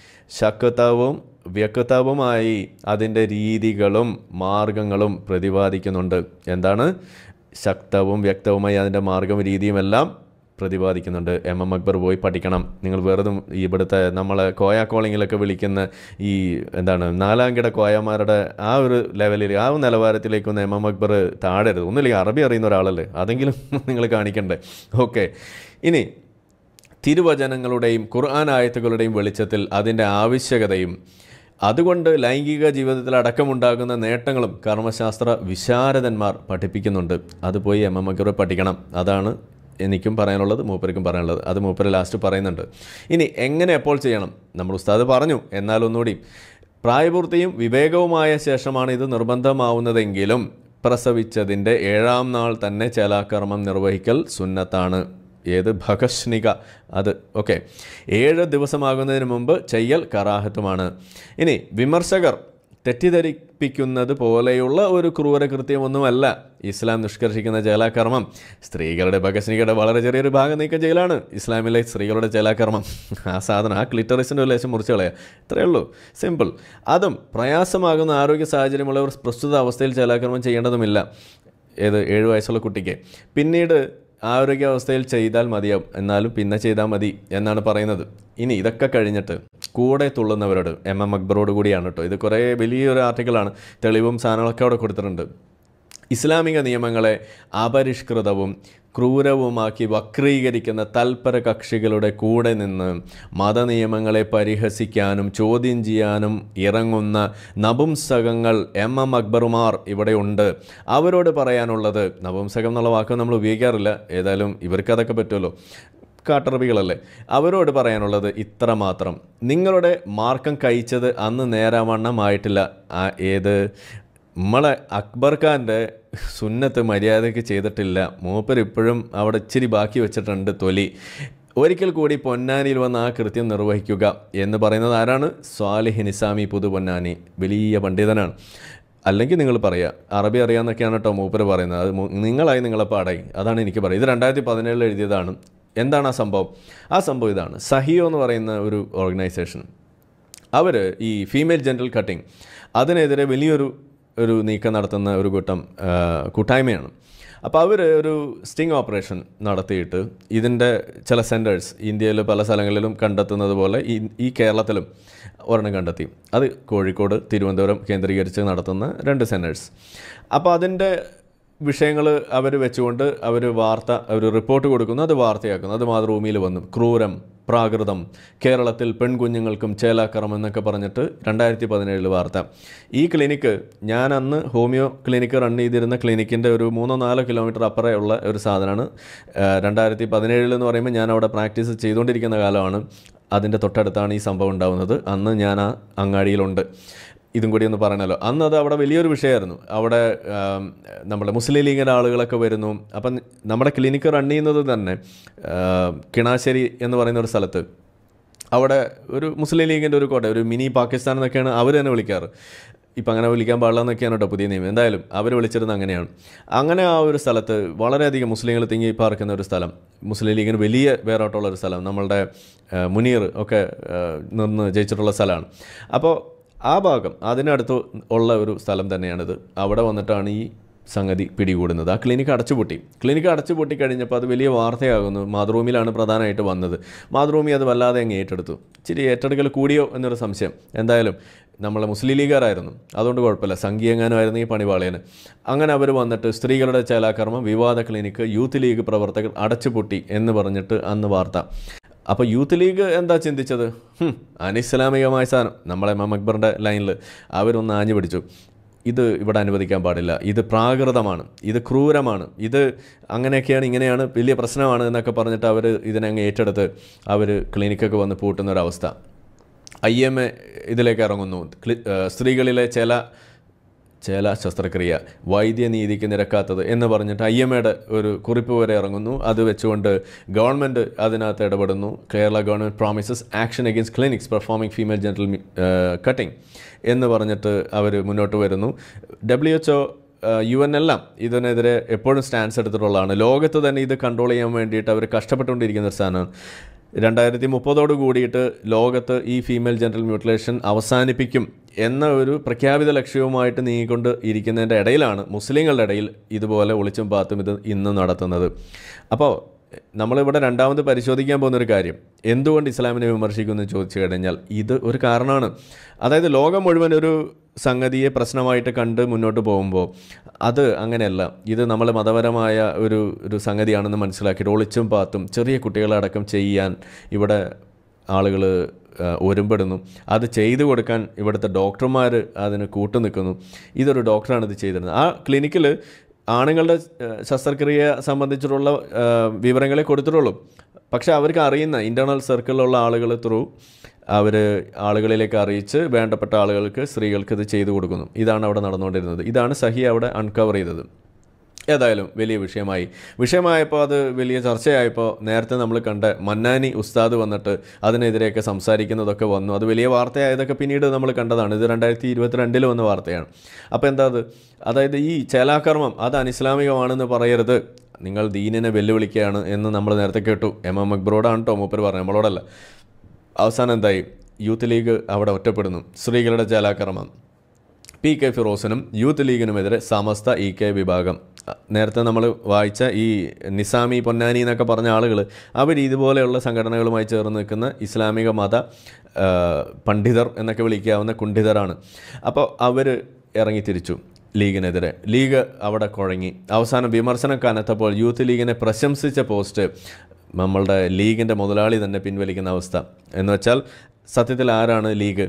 വ്യക്തവുമായി അതിൻ്റെ രീതികളും മാർഗങ്ങളും പ്രതിപാദിക്കുന്നുണ്ട്. എന്താണ്? ശക്തവും വ്യക്തവുമായി അതിൻ്റെ മാർഗവും രീതിയുമെല്ലാം പ്രതിപാദിക്കുന്നുണ്ട്. എം എം അക്ബർ പോയി പഠിക്കണം. നിങ്ങൾ വെറുതെ ഇവിടുത്തെ നമ്മളെ കോയ കോളിങ്ങിലൊക്കെ വിളിക്കുന്ന ഈ എന്താണ് 4ാം കിട കോയമാരുടെ ആ ഒരു ലെവലിൽ, ആ നിലവാരത്തിലേക്കൊന്ന് എം എം അക്ബർ താഴരുത്. ഒന്നുമില്ലെങ്കിൽ അറബി അറിയുന്ന ഒരാളല്ലേ, അതെങ്കിലും നിങ്ങൾ കാണിക്കണ്ടേ? ഓക്കെ. ഇനി തിരുവചനങ്ങളുടെയും ഖുർആൻ ആയത്തുകളുടെയും വെളിച്ചത്തിൽ അതിൻ്റെ ആവശ്യകതയും അതുകൊണ്ട് ലൈംഗിക ജീവിതത്തിൽ അടക്കമുണ്ടാകുന്ന നേട്ടങ്ങളും കർമ്മശാസ്ത്ര വിശാരദന്മാർ പഠിപ്പിക്കുന്നുണ്ട്. അത് പോയി എം എം അക്ബർ പഠിക്കണം. അതാണ് എനിക്കും പറയാനുള്ളത്, മൂപ്പർക്കും പറയാനുള്ളത്. അത് മൂപ്പര് ലാസ്റ്റ് പറയുന്നുണ്ട്. ഇനി എങ്ങനെ എപ്പോൾ ചെയ്യണം? നമ്മൾ ഉസ്താദ് പറഞ്ഞു. എന്നാലൊന്നുകൂടി, പ്രായപൂർത്തിയും വിവേകവുമായ ശേഷമാണ് ഇത് നിർബന്ധമാവുന്നതെങ്കിലും പ്രസവിച്ചതിൻ്റെ 7ാം നാൾ തന്നെ ചേലാകർമ്മം നിർവഹിക്കൽ സുന്നത്താണ്. ഏത്? ഭഗശ്നിക. അത് ഓക്കെ. 7 ദിവസമാകുന്നതിന് മുമ്പ് ചെയ്യൽ കറാഹത്തുമാണ്. ഇനി വിമർശകർ തെറ്റിദ്ധരിപ്പിക്കുന്നത് പോലെയുള്ള ഒരു ക്രൂരകൃത്യമൊന്നുമല്ല ഇസ്ലാം നിഷ്കർഷിക്കുന്ന ചേലാകർമ്മം. സ്ത്രീകളുടെ ഭഗശ്നികയുടെ വളരെ ചെറിയൊരു ഭാഗം നീക്കം ചെയ്യലാണ് ഇസ്ലാമിലെ സ്ത്രീകളുടെ ചേലാകർമ്മം. ആ സാധനം, ആ ക്ലിറ്ററിസിൻ്റെ ഒരു ലേശം മുറിച്ച് കളയുക, ഇത്രയേ ഉള്ളൂ. സിമ്പിൾ. അതും പ്രയാസമാകുന്ന ആരോഗ്യ സാഹചര്യമുള്ളവർ പ്രസ്തുത അവസ്ഥയിൽ ചേലാകർമ്മം ചെയ്യേണ്ടതുമില്ല. ഏത്? 7 വയസ്സുള്ള കുട്ടിക്ക്. പിന്നീട് ആരോഗ്യാവസ്ഥയിൽ ചെയ്താൽ മതിയാവും, എന്നാലും പിന്നെ ചെയ്താൽ മതി എന്നാണ് പറയുന്നത്. ഇനി ഇതൊക്കെ കഴിഞ്ഞിട്ട് കൂടെ തുള്ളുന്നവരോട് MM അക്ബറോട് കൂടിയാണ് കേട്ടോ, ഇത് കുറേ വലിയൊരു ആർട്ടിക്കിളാണ്, തെളിവും സാധനങ്ങളൊക്കെ അവിടെ കൊടുത്തിട്ടുണ്ട്. ഇസ്ലാമിക നിയമങ്ങളെ അപരിഷ്കൃതവും ക്രൂരവുമാക്കി വക്രീകരിക്കുന്ന തൽപര കക്ഷികളുടെ കൂടെ നിന്ന് മതനിയമങ്ങളെ പരിഹസിക്കാനും ചോദ്യം ചെയ്യാനും ഇറങ്ങുന്ന നപുംസകങ്ങൾ MM അക്ബറുമാർ ഇവിടെ ഉണ്ട്. അവരോട് പറയാനുള്ളത്, നപുംസകം എന്നുള്ള വാക്ക് നമ്മൾ ഉപയോഗിക്കാറില്ല, ഏതായാലും ഇവർക്കതൊക്കെ പറ്റുമല്ലോ, കാട്ടറബികളല്ലേ, അവരോട് പറയാനുള്ളത് ഇത്ര മാത്രം: നിങ്ങളുടെ മാർക്കം കഴിച്ചത് അന്ന് നേരാവണ്ണമായിട്ടില്ല. ഏത് നമ്മളെ അക്ബർ ഖാൻ്റെ സുന്നത്ത് മര്യാദയ്ക്ക് ചെയ്തിട്ടില്ല, മൂപ്പർ ഇപ്പോഴും അവിടെ ഇച്ചിരി ബാക്കി വെച്ചിട്ടുണ്ട് തൊലി. ഒരിക്കൽ കൂടി പൊന്നാനിയിൽ വന്ന് ആ കൃത്യം നിർവഹിക്കുക എന്ന് പറയുന്നത് ആരാണ്? സ്വാലിഹ് നിസാമി പുതു പൊന്നാനി, വലിയ പണ്ഡിതനാണ്. അല്ലെങ്കിൽ നിങ്ങൾ പറയുക അറബി അറിയാമെന്നൊക്കെയാണ് കേട്ടോ മൂപ്പർ പറയുന്നത്, അത് നിങ്ങളായി നിങ്ങളെ പാടായി, അതാണ് എനിക്ക് പറയുക. ഇത് 2017 എഴുതിയതാണ്. എന്താണ് ആ സംഭവം? ആ സംഭവം ഇതാണ്. സഹിയോ എന്ന് പറയുന്ന ഒരു ഓർഗനൈസേഷൻ, അവർ ഈ ഫീമെയിൽ ജെൻറ്റൽ കട്ടിങ് അതിനെതിരെ വലിയൊരു നീക്കം നടത്തുന്ന ഒരു കൂട്ടായ്മയാണ്. അപ്പോൾ അവർ ഒരു സ്റ്റിങ് ഓപ്പറേഷൻ നടത്തിയിട്ട് ഇതിൻ്റെ ചില സെൻറ്റേഴ്സ് ഇന്ത്യയിൽ പല സ്ഥലങ്ങളിലും കണ്ടെത്തുന്നത് പോലെ ഈ കേരളത്തിലും ഒരെണ്ണം കണ്ടെത്തി. അത് കോഴിക്കോട്, തിരുവനന്തപുരം കേന്ദ്രീകരിച്ച് നടത്തുന്ന 2 സെൻറ്റേഴ്സ്. അപ്പോൾ അതിൻ്റെ വിഷയങ്ങൾ അവർ വെച്ചുകൊണ്ട് അവർ റിപ്പോർട്ട് കൊടുക്കുന്നു, അത് വാർത്തയാക്കുന്നു. അത് മാതൃഭൂമിയിൽ വന്നു. ക്രൂരം, പ്രാകൃതം, കേരളത്തിൽ പെൺകുഞ്ഞുങ്ങൾക്കും ചേലാക്രമം എന്നൊക്കെ പറഞ്ഞിട്ട് 2017 വാർത്ത. ഈ ക്ലിനിക്ക്, ഞാൻ അന്ന് ഹോമിയോ ക്ലിനിക്ക് റൺ ചെയ്തിരുന്ന ക്ലിനിക്കിൻ്റെ ഒരു 3-4 കിലോമീറ്റർ അപ്പുറേ ഉള്ള ഒരു സാധനമാണ്. 2017 എന്ന് പറയുമ്പോൾ ഞാൻ അവിടെ പ്രാക്ടീസ് ചെയ്തുകൊണ്ടിരിക്കുന്ന കാലമാണ്. അതിൻ്റെ തൊട്ടടുത്താണ് ഈ സംഭവം ഉണ്ടാകുന്നത്. അന്ന് ഞാൻ ആ അങ്ങാടിയിലുണ്ട്. ഇതും കൂടി ഒന്ന് പറയണമല്ലോ. അന്ന് അത് അവിടെ വലിയൊരു വിഷയമായിരുന്നു. അവിടെ നമ്മുടെ മുസ്ലിം ലീഗിൻ്റെ ആളുകളൊക്കെ വരുന്നു. അപ്പം നമ്മുടെ ക്ലിനിക്ക് റൺ ചെയ്യുന്നത് തന്നെ കിണാശ്ശേരി എന്ന് പറയുന്ന ഒരു സ്ഥലത്ത്, അവിടെ ഒരു മുസ്ലിം ലീഗിൻ്റെ ഒരു കോട്ട, ഒരു മിനി പാകിസ്ഥാൻ എന്നൊക്കെയാണ് അവർ തന്നെ വിളിക്കാറ്. ഇപ്പം അങ്ങനെ വിളിക്കാൻ പാടില്ല എന്നൊക്കെയാണ് കേട്ടോ പുതിയ നിയമം. എന്തായാലും അവർ വിളിച്ചിരുന്നത് അങ്ങനെയാണ്. അങ്ങനെ ആ ഒരു സ്ഥലത്ത് വളരെയധികം മുസ്ലിങ്ങൾ തിങ്ങി പാർക്കുന്ന ഒരു സ്ഥലം, മുസ്ലിം ലീഗിന് വലിയ വേറോട്ടുള്ളൊരു സ്ഥലം, നമ്മളുടെ മുനീർ ഒക്കെ നിന്ന് ജയിച്ചിട്ടുള്ള സ്ഥലമാണ്. അപ്പോൾ ആ ഭാഗം അതിനടുത്ത് ഉള്ള ഒരു സ്ഥലം തന്നെയാണിത്. അവിടെ വന്നിട്ടാണ് ഈ സംഗതി പിടികൂടുന്നത്. ആ ക്ലിനിക്ക് അടച്ചുപൂട്ടി കഴിഞ്ഞപ്പോൾ അത് വലിയ വാർത്തയാകുന്നു. മാതൃഭൂമിയിലാണ് പ്രധാനമായിട്ട് വന്നത്. മാതൃഭൂമി അത് വല്ലാതെ അങ്ങ് ഏറ്റെടുത്തു. ഇച്ചിരി ഏറ്റെടുക്കൽ കൂടിയോ എന്നൊരു സംശയം. എന്തായാലും നമ്മളെ മുസ്ലിം ലീഗുകാരായിരുന്നു, അതുകൊണ്ട് കുഴപ്പമില്ല. സംഘീയങ്ങാനുമായിരുന്നു ഈ പണിവാളയന്. അങ്ങനെ അവർ വന്നിട്ട് സ്ത്രീകളുടെ ചേലാകർമ്മം, വിവാദ ക്ലിനിക്ക്, യൂത്ത് ലീഗ് പ്രവർത്തകർ അടച്ചുപൂട്ടി എന്ന് പറഞ്ഞിട്ട് അന്ന് വാർത്ത. അപ്പോൾ യൂത്ത് ലീഗ് എന്താ ചിന്തിച്ചത്? അനിസ്ലാമികമായ സാധനം, നമ്മളെ MM അക്ബറിൻ്റെ ലൈനിൽ അവരൊന്ന് ആഞ്ഞു പിടിച്ചു. ഇത് ഇവിടെ അനുവദിക്കാൻ പാടില്ല, ഇത് പ്രാകൃതമാണ്, ഇത് ക്രൂരമാണ്, ഇത് അങ്ങനെയൊക്കെയാണ്, ഇങ്ങനെയാണ്, വലിയ പ്രശ്നമാണ് എന്നൊക്കെ പറഞ്ഞിട്ട് അവർ ഇതിനങ്ങ് ഏറ്റെടുത്ത് അവർ ക്ലിനിക്കൊക്കെ വന്ന് പൂട്ടുന്നൊരവസ്ഥ. IMA ഇതിലേക്ക് ഇറങ്ങുന്നു. സ്ത്രീകളിലെ ചേല ശസ്ത്രക്രിയ വൈദ്യനീതിക്ക് നിരക്കാത്തത് എന്ന് പറഞ്ഞിട്ട് IMAയുടെ ഒരു കുറിപ്പ് വരെ ഇറങ്ങുന്നു. അത് വെച്ചുകൊണ്ട് ഗവൺമെൻറ് അതിനകത്ത് ഇടപെടുന്നു. Kerala government promises action against clinics performing female genital cutting എന്ന് പറഞ്ഞിട്ട് അവർ മുന്നോട്ട് വരുന്നു. WHO, UN എല്ലാം ഇതിനെതിരെ എപ്പോഴും സ്റ്റാൻസ് എടുത്തിട്ടുള്ളതാണ്. ലോകത്ത് തന്നെ ഇത് കൺട്രോൾ ചെയ്യാൻ വേണ്ടിയിട്ട് അവർ കഷ്ടപ്പെട്ടുകൊണ്ടിരിക്കുന്ന ഒരു സാധനമാണ്. 2030 കൂടിയിട്ട് ലോകത്ത് ഈ ഫീമെയിൽ ജെൻറ്റൽ മ്യൂട്ടിലേഷൻ അവസാനിപ്പിക്കും എന്ന ഒരു പ്രഖ്യാപിത ലക്ഷ്യവുമായിട്ട് നീങ്ങിക്കൊണ്ട് ഇരിക്കുന്നതിൻ്റെ ഇടയിലാണ് മുസ്ലിങ്ങളുടെ ഇടയിൽ ഇതുപോലെ ഒളിച്ചും പാത്തും ഇത് ഇന്ന് നടത്തുന്നത്. അപ്പോൾ നമ്മളിവിടെ രണ്ടാമത് പരിശോധിക്കാൻ പോകുന്നൊരു കാര്യം, എന്തുകൊണ്ട് ഇസ്ലാമിനെ വിമർശിക്കുമെന്ന് ചോദിച്ചു കഴിഞ്ഞാൽ ഇത് ഒരു കാരണമാണ്. അതായത് ലോകം മുഴുവൻ ഒരു സംഗതിയെ പ്രശ്നമായിട്ട് കണ്ട് മുന്നോട്ട് പോകുമ്പോൾ അത് അങ്ങനെയല്ല, ഇത് നമ്മൾ മതപരമായ ഒരു സംഗതിയാണെന്ന് മനസ്സിലാക്കിയിട്ട് ഒളിച്ചും പാത്തും ചെറിയ കുട്ടികളടക്കം ചെയ്യാൻ ഇവിടെ ആളുകൾ ഒരുമ്പെടുന്നു. അത് ചെയ്തു കൊടുക്കാൻ ഇവിടുത്തെ ഡോക്ടർമാർ അതിന് കൂട്ടുനിൽക്കുന്നു. ഇതൊരു ഡോക്ടറാണ് ഇത് ചെയ്തിരുന്നത്. ആ ക്ലിനിക്കിൽ ആണുങ്ങളുടെ ശസ്ത്രക്രിയ സംബന്ധിച്ചിട്ടുള്ള വിവരങ്ങളെ കൊടുത്തിട്ടുള്ളൂ. പക്ഷേ അവർക്ക് അറിയുന്ന ഇൻ്റേണൽ സർക്കിളിലുള്ള ആളുകൾ അവർ ആളുകളിലേക്ക് അറിയിച്ച് വേണ്ടപ്പെട്ട ആളുകൾക്ക്, സ്ത്രീകൾക്ക് ഇത് ചെയ്തു കൊടുക്കുന്നു. ഇതാണ് അവിടെ നടന്നുകൊണ്ടിരുന്നത്. ഇതാണ് സഹി അവിടെ അൺകവർ ചെയ്തത്. ഏതായാലും വലിയ വിഷയമായപ്പോൾ അത് വലിയ ചർച്ചയായപ്പോൾ നേരത്തെ നമ്മൾ കണ്ട മന്നാനി ഉസ്താദ് വന്നിട്ട് അതിനെതിരെയൊക്കെ സംസാരിക്കുന്നതൊക്കെ വന്നു. അത് വലിയ വാർത്തയായതൊക്കെ പിന്നീട് നമ്മൾ കണ്ടതാണ്. ഇത് 2022 വന്ന വാർത്തയാണ്. അപ്പോൾ എന്താ അത്? അതായത് ഈ ചേലാകർമ്മം അത് അനിസ്ലാമികമാണെന്ന് പറയരുത്, നിങ്ങൾ ദീനിനെ വെല്ലുവിളിക്കുകയാണ് എന്ന് നമ്മൾ നേരത്തെ കേട്ടു. MM അക്ബറോടാണ് കേട്ടോ മൂപ്പർ പറഞ്ഞു, നമ്മളോടല്ല. അവസാനം എന്തായി? യൂത്ത് ലീഗ് അവിടെ ഒറ്റപ്പെടുന്നു. സ്ത്രീകളുടെ ചേലാകർമ്മം. PK ഫിറോസിനും യൂത്ത് ലീഗിനുമെതിരെ സമസ്ത EK വിഭാഗം നേരത്തെ നമ്മൾ വായിച്ച ഈ നിസാമി പൊന്നാനി എന്നൊക്കെ പറഞ്ഞ ആളുകൾ അവർ ഇതുപോലെയുള്ള സംഘടനകളുമായി ചേർന്ന് നിൽക്കുന്ന ഇസ്ലാമിക മത പണ്ഡിതർ എന്നൊക്കെ വിളിക്കാവുന്ന കുണ്ഠിതരാണ്. അപ്പോൾ അവർ ഇറങ്ങിത്തിരിച്ചു ലീഗിനെതിരെ. ലീഗ് അവിടെ കുഴങ്ങി. അവസാനം വിമർശനം കനത്തപ്പോൾ യൂത്ത് ലീഗിനെ പ്രശംസിച്ച പോസ്റ്റ് നമ്മളുടെ ലീഗിൻ്റെ മുതലാളി തന്നെ പിൻവലിക്കുന്ന അവസ്ഥ. എന്ന് വെച്ചാൽ സത്യത്തിൽ ആരാണ് ലീഗ്?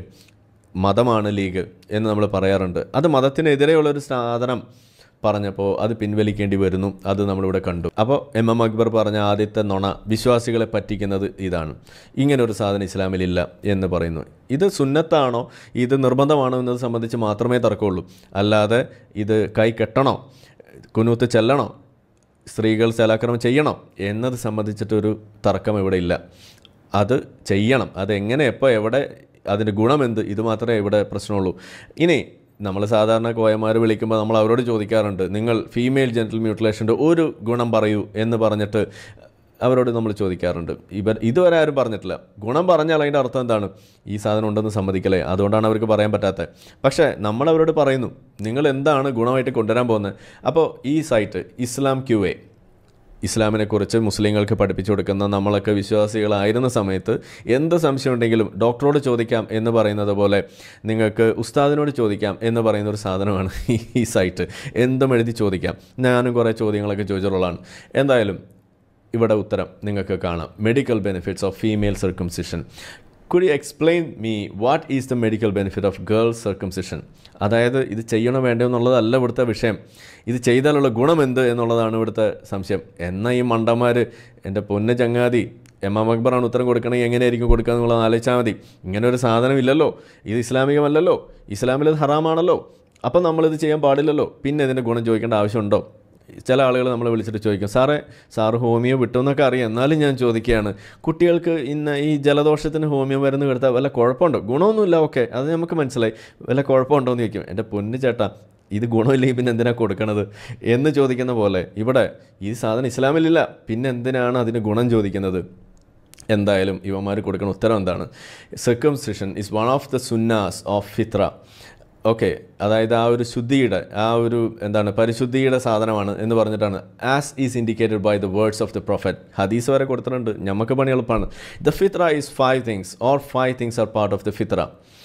മതമാണ് ലീഗ് എന്ന് നമ്മൾ പറയാറുണ്ട്. അത് മതത്തിനെതിരെയുള്ളൊരു സാധനം പറഞ്ഞപ്പോൾ അത് പിൻവലിക്കേണ്ടി വരുന്നു. അത് നമ്മളിവിടെ കണ്ടു. അപ്പോൾ MM അക്ബർ പറഞ്ഞ ആദ്യത്തെ നുണ വിശ്വാസികളെ പറ്റിക്കുന്നത് ഇതാണ്. ഇങ്ങനൊരു സാധനം ഇസ്ലാമിലില്ല എന്ന് പറയുന്നു. ഇത് സുന്നത്താണോ ഇത് നിർബന്ധമാണോ എന്നത് സംബന്ധിച്ച് മാത്രമേ തർക്കമുള്ളൂ. അല്ലാതെ ഇത് കൈ കെട്ടണോ, കുനൂത്ത് ചെല്ലണോ, സ്ത്രീകൾ സലാക്രമം ചെയ്യണോ എന്നത് സംബന്ധിച്ചിട്ടൊരു തർക്കം ഇവിടെ ഇല്ല. അത് ചെയ്യണം. അതെങ്ങനെ, എപ്പോൾ, എവിടെ, അതിൻ്റെ ഗുണമെന്ത്, ഇത് മാത്രമേ ഇവിടെ പ്രശ്നമുള്ളൂ. ഇനി നമ്മൾ സാധാരണ കോയമാർ വിളിക്കുമ്പോൾ നമ്മൾ അവരോട് ചോദിക്കാറുണ്ട്, നിങ്ങൾ ഫീമെയിൽ ജെനിറ്റൽ മ്യൂട്ടിലേഷൻ്റെ ഒരു ഗുണം പറയൂ എന്ന് പറഞ്ഞിട്ട് അവരോട് നമ്മൾ ചോദിക്കാറുണ്ട്. ഇതുവരെ ആരും പറഞ്ഞിട്ടില്ല. ഗുണം പറഞ്ഞാൽ അതിൻ്റെ അർത്ഥം എന്താണ്? ഈ സാധനം ഉണ്ടെന്ന് സമ്മതിക്കലേ. അതുകൊണ്ടാണ് അവർക്ക് പറയാൻ പറ്റാത്തത്. പക്ഷേ നമ്മളവരോട് പറയുന്നു, നിങ്ങൾ എന്താണ് ഗുണമായിട്ട് കൊണ്ടുവരാൻ പോകുന്നത്? അപ്പോൾ ഈ സൈറ്റ് ഇസ്ലാം QA, ഇസ്ലാമിനെക്കുറിച്ച് മുസ്ലിങ്ങൾക്ക് പഠിപ്പിച്ചു കൊടുക്കുന്ന നമ്മളൊക്കെ വിശ്വാസികളായിരുന്ന സമയത്ത് എന്ത് സംശയം ഉണ്ടെങ്കിലും ഡോക്ടറോട് ചോദിക്കാം എന്ന് പറയുന്നത് പോലെ നിങ്ങൾക്ക് ഉസ്താദിനോട് ചോദിക്കാം എന്ന് പറയുന്ന ഒരു സാധനമാണ് ഈ സൈറ്റ്. എന്തും എഴുതി ചോദിക്കാം. ഞാനും കുറേ ചോദ്യങ്ങളൊക്കെ ചോദിച്ചിട്ടുള്ളതാണ്. എന്തായാലും ഇവിടെ ഉത്തരം നിങ്ങൾക്ക് കാണാം. Medical benefits of female circumcision. Could you explain me what is the medical benefit of girl circumcision? അതായത് ഇത് ചെയ്യണോ വേണ്ടോ എന്നുള്ളതല്ല ഇവിടുത്തെ വിഷയം. ഇത് ചെയ്താലുള്ള ഗുണമെന്ത് എന്നുള്ളതാണ് ഇവിടുത്തെ സംശയം. എന്നാൽ ഈ മണ്ടന്മാർ, എൻ്റെ പൊന്ന് ചങ്ങാതി, MM അക്ബറാണ് ഉത്തരം കൊടുക്കണമെങ്കിൽ എങ്ങനെയായിരിക്കും കൊടുക്കുക എന്നുള്ളത് ആലോചിച്ചാൽ മതി. ഇങ്ങനെ ഒരു സാധനം ഇല്ലല്ലോ, ഇത് ഇസ്ലാമികമല്ലല്ലോ, ഇസ്ലാമിലത് ഹറാമാണല്ലോ, അപ്പം നമ്മളിത് ചെയ്യാൻ പാടില്ലല്ലോ, പിന്നെ ഇതിൻ്റെ ഗുണം ചോദിക്കേണ്ട ആവശ്യമുണ്ടോ? ചില ആളുകൾ നമ്മളെ വിളിച്ചിട്ട് ചോദിക്കും, സാറ് ഹോമിയോ വിട്ടു എന്നൊക്കെ അറിയാം, എന്നാലും ഞാൻ ചോദിക്കുകയാണ്, കുട്ടികൾക്ക് ഇന്ന് ഈ ജലദോഷത്തിന് ഹോമിയോ മരുന്ന് കൊടുത്താൽ വല്ല കുഴപ്പമുണ്ടോ? ഗുണമൊന്നുമില്ല, ഓക്കെ, അത് നമുക്ക് മനസ്സിലായി, വല്ല കുഴപ്പമുണ്ടോ എന്ന് ചോദിക്കും. എൻ്റെ പൊന്ന് ചേട്ടാ, ഇത് ഗുണമില്ലെങ്കിൽ പിന്നെ എന്തിനാണ് കൊടുക്കണത് എന്ന് ചോദിക്കുന്ന പോലെ ഇവിടെ ഈ സാധനം ഇസ്ലാമിലില്ല, പിന്നെ എന്തിനാണ് അതിന് ഗുണം ചോദിക്കുന്നത്? എന്തായാലും ഇവന്മാർ കൊടുക്കുന്ന ഉത്തരം എന്താണ്? Circumcision is one of the sunnahs of fitra. Okay, അതായത് ആ ഒരു ശുദ്ധിയുടെ, ആ ഒരു എന്താണ് പരിശുദ്ധിയുടെ സാധനമാണ് എന്ന് പറഞ്ഞിട്ടാണ്. As is indicated by the words of the prophet. ഹദീസ് വരെ കൊടുത്തിട്ടുണ്ട്, നമുക്ക് പണി എളുപ്പമാണ്. The fitra is 5 things or 5 things are part of the fitra.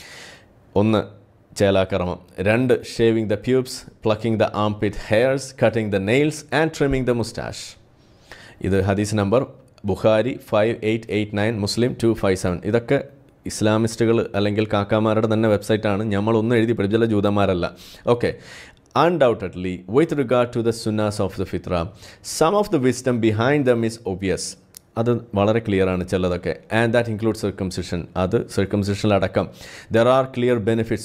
1. ചേലാകർമ്മം. 2. Shaving the pubes, plucking the armpit hairs, cutting the nails and trimming the moustache. ഇത് ഹദീസ് നമ്പർ ബുഖാരി 5889, മുസ്ലിം 257. ഇതൊക്കെ ഇസ്ലാമിസ്റ്റുകൾ അല്ലെങ്കിൽ കാക്കാമാരുടെ തന്നെ വെബ്സൈറ്റാണ്. നമ്മളൊന്നും എഴുതി പഠിപ്പിച്ച ജൂതന്മാരല്ല. Okay. Undoubtedly, with regard to the sunnas of the fitra, some of the wisdom behind them is obvious. അത് വളരെ ക്ലിയറാണ് ചിലതൊക്കെ. And that include circumcision. അത് സർക്കംസിഷനിലടക്കം. There are clear benefits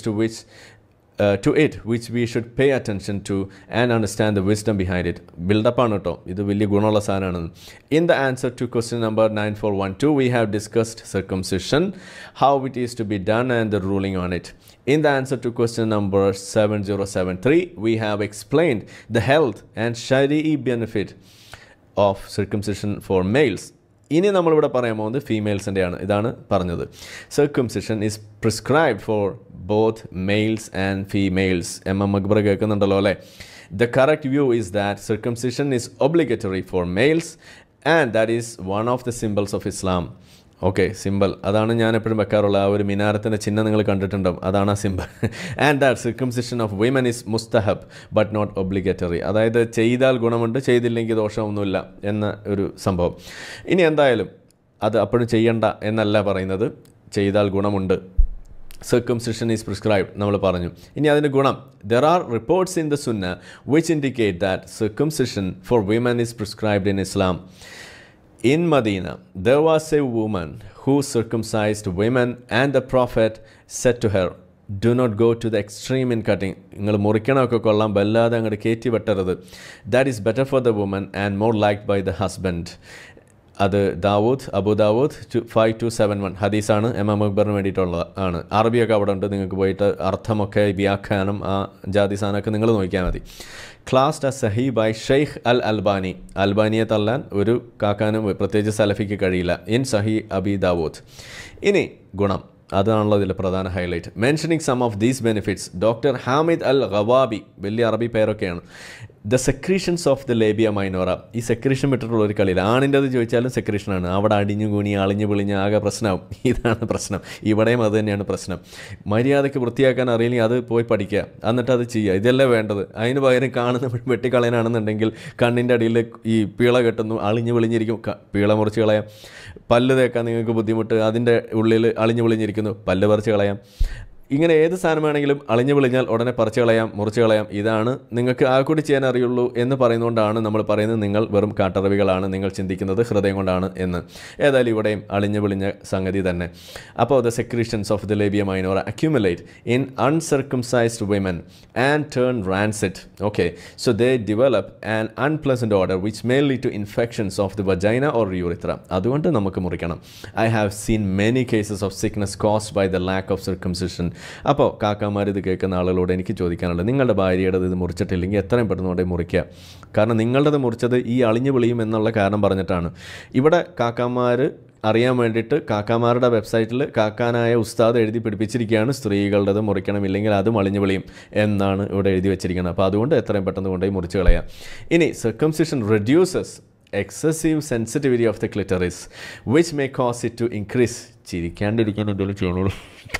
to it which we should pay attention to and understand the wisdom behind it. Build-up ആണ് കേട്ടോ, ഇത് വലിയ ഗുണമുള്ള സാധനമാണ്. In the answer to question number 9412, we have discussed circumcision, how it is to be done and the ruling on it. In the answer to question number 7073, we have explained the health and Shari'i benefit of circumcision for males. ഇനി നമ്മളിവിടെ പറയാൻ പോകുന്നത് ഫീമെയിൽസിൻ്റെയാണ്. ഇതാണ് പറഞ്ഞത്. Circumcision is prescribed for both males and females. MM Akbar കേൾക്കുന്നുണ്ടല്ലോ അല്ലേ? The correct view is that circumcision is obligatory for males and that is one of the symbols of Islam. Okay, simple അതാണ് ഞാൻ എപ്പോഴും വെക്കാറുള്ള ആ ഒരു മിനാരത്തിൻ്റെ ചിഹ്നം നിങ്ങൾ കണ്ടിട്ടുണ്ടാവും, അതാണ് ആ simple. And that circumcision of women is mustahab but not obligatory. അതായത് ചെയ്താൽ ഗുണമുണ്ട്, ചെയ്തില്ലെങ്കിൽ ദോഷമൊന്നുമില്ല എന്ന ഒരു സംഭവം. ഇനി എന്തായാലും അത് അപ്പോഴും ചെയ്യണ്ട എന്നല്ല പറയുന്നത്, ചെയ്താൽ ഗുണമുണ്ട്. സർക്കംസിഷൻ ഈസ് പ്രിസ്ക്രൈബ്ഡ് നമ്മൾ പറഞ്ഞു. ഇനി അതിന് ഗുണം. There are reports in the sunnah which indicate that circumcision for women is prescribed in Islam. In Medina, there was a woman who circumcised women, and the Prophet said to her, do not go to the extreme in cutting. നിങ്ങൾ മുറിക്കണമൊക്കെ കൊള്ളാം, വല്ലാതെ അങ്ങോട്ട് കയറ്റി വെട്ടരുത്. That is better for the woman and more liked by the husband. അത് അബു ദാവൂദ് 5271 ഹദീസാണ്. MM അക്ബറിന് വേണ്ടിയിട്ടുള്ള ആണ്. അറബിയൊക്കെ അവിടെ ഉണ്ട്, നിങ്ങൾക്ക് പോയിട്ട് അർത്ഥമൊക്കെ വ്യാഖ്യാനം ആ ജാതി സാധനമൊക്കെ നിങ്ങൾ നോക്കിയാൽ മതി. Classed as sahih by Sheikh Albani. അൽബാനിയെ തള്ളാൻ ഒരു കാക്കാനും പ്രത്യേകിച്ച് സലഫിക്ക് കഴിയില്ല. In sahih Abi Dawud. ഇനി ഗുണം, അതാണല്ലോ ഇതിൽ പ്രധാന highlight. Mentioning some of these benefits, doctor Hamid al Qawabi, വലിയ അറബി പേരൊക്കെയാണ്. The secretions of the labia minora. ഈ സെക്രീഷൻ വിട്ടിട്ടുള്ള ഒരു കളിയിൽ ആണിൻ്റെ അത് ചോദിച്ചാലും സെക്രീഷനാണ്. അവിടെ അടിഞ്ഞു കൂണി അളിഞ്ഞു പൊളിഞ്ഞ് ആകെ പ്രശ്നമാവും. ഇതാണ് പ്രശ്നം. ഇവിടെയും അത് തന്നെയാണ് പ്രശ്നം. മര്യാദയ്ക്ക് വൃത്തിയാക്കാൻ അറിയില്ലെങ്കിൽ അത് പോയി പഠിക്കുക, എന്നിട്ട് അത് ചെയ്യുക. ഇതല്ലേ വേണ്ടത്. അതിന് പകരം കാണുന്ന വെട്ടിക്കളയാനാണെന്നുണ്ടെങ്കിൽ കണ്ണിൻ്റെ അടിയിൽ ഈ പീള കെട്ടുന്നു, അളിഞ്ഞു പൊളിഞ്ഞിരിക്കും, പീള മുറിച്ച് കളയാം. പല്ല് തേക്കാൻ നിങ്ങൾക്ക് ബുദ്ധിമുട്ട്, അതിൻ്റെ ഉള്ളിൽ അളിഞ്ഞു പൊളിഞ്ഞിരിക്കുന്നു, പല്ല് പറിച്ച് കളയാം. ഇങ്ങനെ ഏത് സാധനമാണെങ്കിലും അളിഞ്ഞു പൊളിഞ്ഞാൽ ഉടനെ പറിച്ച് കളയാം, മുറിച്ച് കളയാം. ഇതാണ് നിങ്ങൾക്ക് ആ കൂടി ചെയ്യാൻ അറിയുള്ളൂ എന്ന് പറയുന്നതുകൊണ്ടാണ് നമ്മൾ പറയുന്നത് നിങ്ങൾ വെറും കാട്ടറിവികളാണ്, നിങ്ങൾ ചിന്തിക്കുന്നത് ഹൃദയം കൊണ്ടാണ് എന്ന്. ഏതായാലും ഇവിടെയും അളിഞ്ഞു പൊളിഞ്ഞ സംഗതി തന്നെ. അപ്പോൾ the secretions of the labia minora accumulate in uncircumcised women and turn rancid. Okay, so they develop an unpleasant order which may lead to infections of the vagina or urethra. അതുകൊണ്ട് നമുക്ക് മുറിക്കണം. I have seen many cases of sickness caused by the lack of circumcision. അപ്പോൾ കാക്കാമാർ ഇത് കേൾക്കുന്ന ആളുകളോട് എനിക്ക് ചോദിക്കാനുള്ളത്, നിങ്ങളുടെ ഭാര്യയുടെ ഇത് മുറിച്ചിട്ടില്ലെങ്കിൽ എത്രയും പെട്ടെന്ന് കൊണ്ടേ മുറിക്കുക. കാരണം നിങ്ങളുടേത് മുറിച്ചത് ഈ അളിഞ്ഞു പൊളിയും എന്നുള്ള കാരണം പറഞ്ഞിട്ടാണ്. ഇവിടെ കാക്കാമാർ അറിയാൻ വേണ്ടിയിട്ട് കാക്കാമാരുടെ വെബ്സൈറ്റിൽ കാക്കാനായ ഉസ്താദ് എഴുതി പിടിപ്പിച്ചിരിക്കുകയാണ്, സ്ത്രീകളുടേത് മുറിക്കണം, ഇല്ലെങ്കിൽ അതും അളിഞ്ഞു പൊളിയും എന്നാണ് ഇവിടെ എഴുതി വെച്ചിരിക്കുന്നത്. അപ്പോൾ അതുകൊണ്ട് എത്രയും പെട്ടെന്ന് കൊണ്ടുപോയി മുറിച്ച് കളയാം. ഇനി circumcision reduces excessive sensitivity of the clitoris which may cause it to increase. ചിരിക്കാണ്ടിരിക്കാൻ എന്തെങ്കിലും ചെയ്യണുള്ളൂ.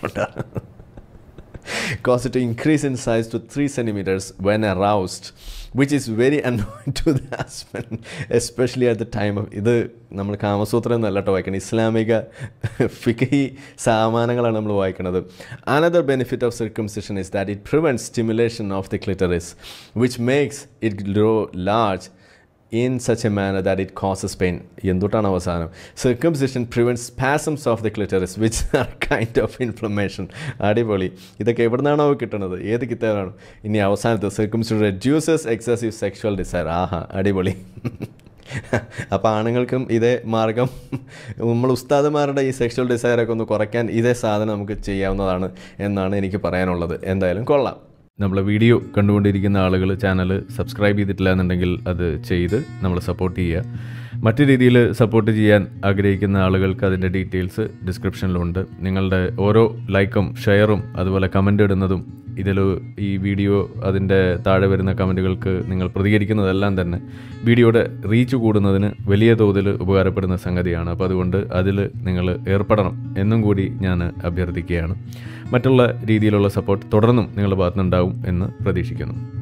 Cause it to increase in size to 3 centimeters when aroused, which is very annoying to the husband, especially at the time of. ഇത് നമ്മൾ കാമസൂത്രം എന്നല്ല കേട്ടോ വായിക്കണം, ഇസ്ലാമിക ഫിഖി സാമാനങ്ങളാണ് നമ്മൾ വായിക്കുന്നത്. Another benefit of circumcision is that it prevents stimulation of the clitoris, which makes it grow large in such a manner that it causes pain. എന്തുട്ടാണ് അവസാനം? Circumcision prevents spasms of the clitoris which are kind of inflammation. അടിപൊളി. ഇതൊക്കെ എവിടെ നിന്നാണോ കിട്ടുന്നത്? ഏത് കിതാബാണ്? ഇനി അവസാനത്തെ circumcision reduces excessive sexual desire. ആഹാ, അടിപൊളി. അപ്പോൾ ആണുങ്ങൾക്കും ഇതേ മാർഗം, നമ്മൾ ഉസ്താദുമാരുടെ ഈ സെക്ഷൽ ഡിസയറൊക്കെ ഒന്ന് കുറയ്ക്കാൻ ഇതേ സാധനം നമുക്ക് ചെയ്യാവുന്നതാണ് എന്നാണ് എനിക്ക് പറയാനുള്ളത്. എന്തായാലും കൊള്ളാം. നമ്മളെ വീഡിയോ കണ്ടുകൊണ്ടിരിക്കുന്ന ആളുകൾ ചാനൽ സബ്സ്ക്രൈബ് ചെയ്തിട്ടില്ല എന്നുണ്ടെങ്കിൽ അത് ചെയ്ത് നമ്മളെ സപ്പോർട്ട് ചെയ്യുക. മറ്റു രീതിയിൽ സപ്പോർട്ട് ചെയ്യാൻ ആഗ്രഹിക്കുന്ന ആളുകൾക്ക് അതിൻ്റെ ഡീറ്റെയിൽസ് ഡിസ്ക്രിപ്ഷനിലുണ്ട്. നിങ്ങളുടെ ഓരോ ലൈക്കും ഷെയറും അതുപോലെ കമൻ്റ് ഇടുന്നതും ഇതിൽ ഈ വീഡിയോ അതിൻ്റെ താഴെ വരുന്ന കമൻറ്റുകൾക്ക് നിങ്ങൾ പ്രതികരിക്കുന്നതെല്ലാം തന്നെ വീഡിയോയുടെ റീച്ച് കൂടുന്നതിന് വലിയ തോതിൽ ഉപകാരപ്പെടുന്ന സംഗതിയാണ്. അപ്പോൾ അതുകൊണ്ട് അതിൽ നിങ്ങൾ ഏർപ്പെടണം എന്നും കൂടി ഞാൻ അഭ്യർത്ഥിക്കുകയാണ്. മറ്റുള്ള രീതിയിലുള്ള സപ്പോർട്ട് തുടർന്നും നിങ്ങളുടെ ഭാഗത്തുനിന്നുണ്ടാവും എന്ന് പ്രതീക്ഷിക്കുന്നു.